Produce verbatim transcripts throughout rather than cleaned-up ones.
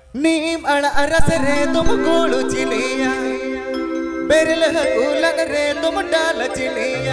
नीम अड़ अरस रे तुम गोलू चिलिया बेरल कूलन रे तुम डाल चिलिया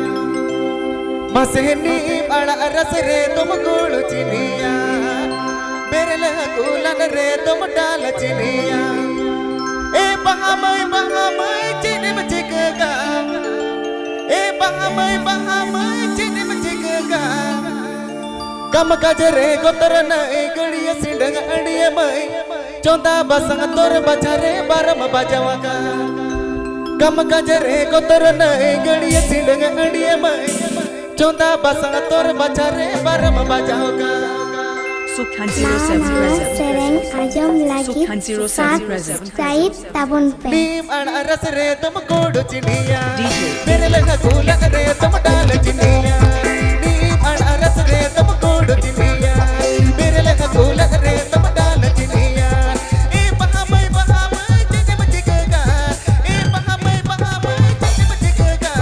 मसे नीम अड़ अरस रे तुम गोलू चिलिया बेरल कूलन रे तुम डाल चिलिया ए बहामय बहामय चिनिम चिकगा ए बहामय बहामय चिनिम चिकगा कम कजरे गोतर नई गड़िया सिंडंग अड़िए मई चौंदा बसंग तोर बजारे बारम बजावागा कम कजरे गोतर नई गड़िया सिंडंग अड़िए मई चौंदा बसंग तोर बजारे बारम बजावागा Sukhan zero seven present. Sereng ajam lagi Sukhan zero seven present. Said tabun pe. नीम अड़ अरस रे तुम गोड़ चिनिया D J मेरे लगा कूलन रे तुम डाल चिनिया नीम अड़ अरस रे तुम गोड़ चिनिया मेरे लगा कूलन रे तुम डाल चिनिया ए बहामय बहामय चिनिम चिकगा ए बहामय बहामय चिनिम चिकगा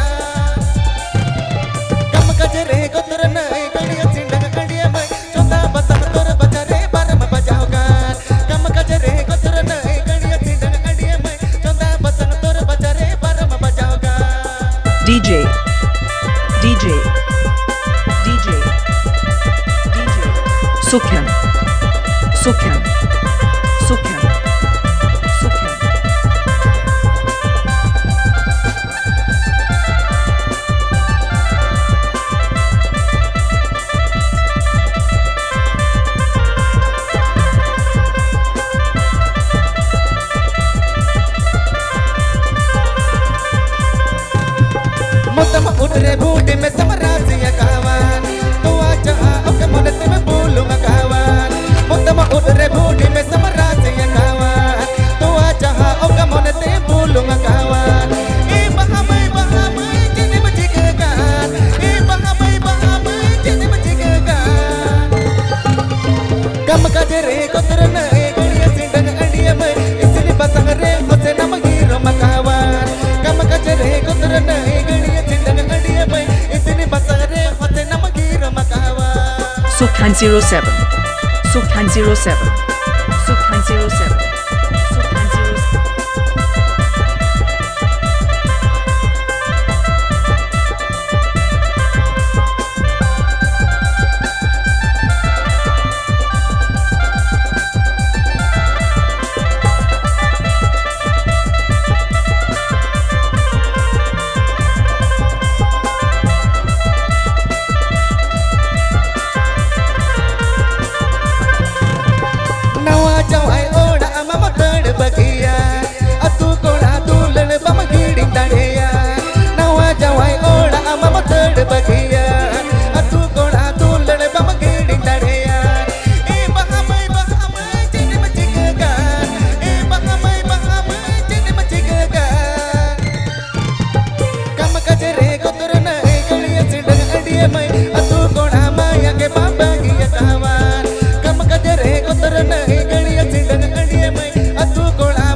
कम कजरे गोतर नई गड़िया सिंडंग अड़िए मई चौंदा बसंग तोर बजारे बारम बजाओगा कम कजरे गोतर नई गड़िया सिंडंग अड़िए मई चौंदा बसंग तोर बजारे बारम बजाओगा D J D J D J D J Sukhan Sukhan Sukhan Sukhan मुतम उठरे बूढ़े में समरासिया कावान तो आजा ओके मनते में बोलूंगा कावान मुतम उठरे बूढ़े में समरासिया कावान तो आजा ओके मनते बोलूंगा कावान ए बहामय बहामय चिनिम चिकगा ए बहामय बहामय चिनिम चिकगा कम कजरे गोतर नई गड़िया सिंडंग अड़िए मई इसने बसंग रे होसे नम गिरो मकावान कम कजरे गोतर नई गड़िया सिंडंग अड़िए मई इसने बसंग रे होसे नम गिरो मकावान Sukhan zero seven. Sukhan zero seven. Sukhan zero seven. Sukhan zero seven. नवा जवाई ओड़ा मम तड़ बगिया अतु कोड़ा दुलन बम गिड़ी तड़िया नवा जवाई ओड़ा मम तड़ बगिया अतु कोड़ा दुलन बम गिड़ी तड़िया ए बहामय बहामय चिनिम चिकगा ए बहामय बहामय चिनिम चिकगा कम कजरे गोतर नई गड़िया सिंडंग अड़िए मई अतु कोड़ा माया के बाबा गिया कावान कम कजरे गोतर नई गड़िया सिंडंग अड़िए मई अतु कोड़ा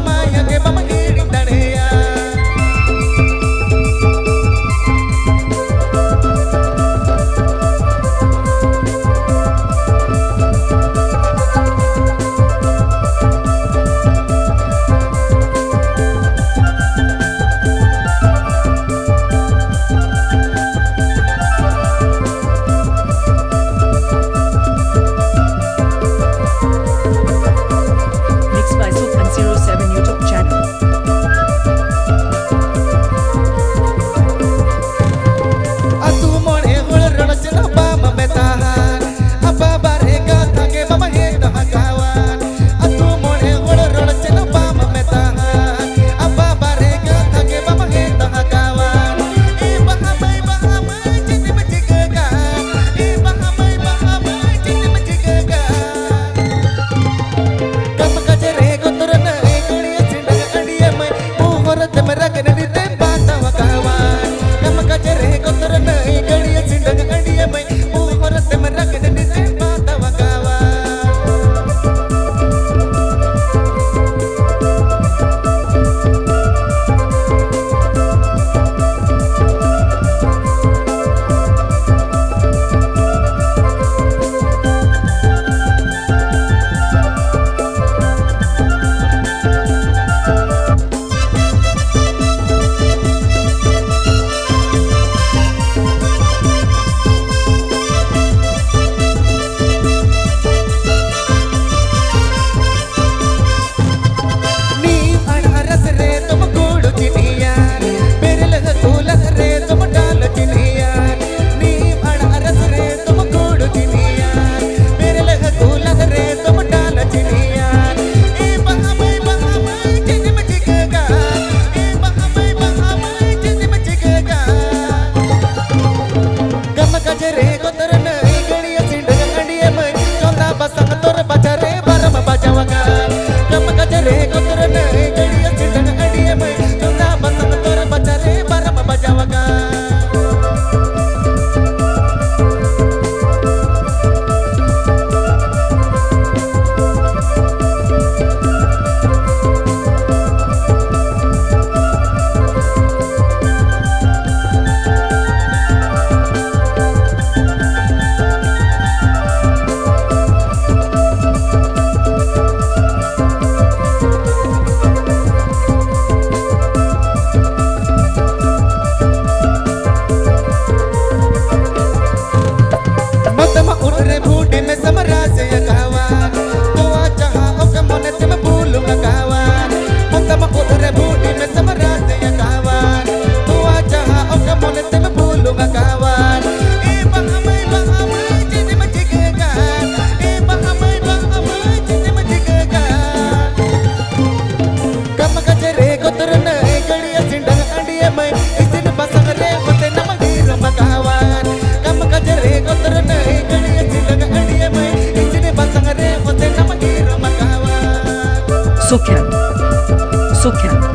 Sukhan. Sukhan.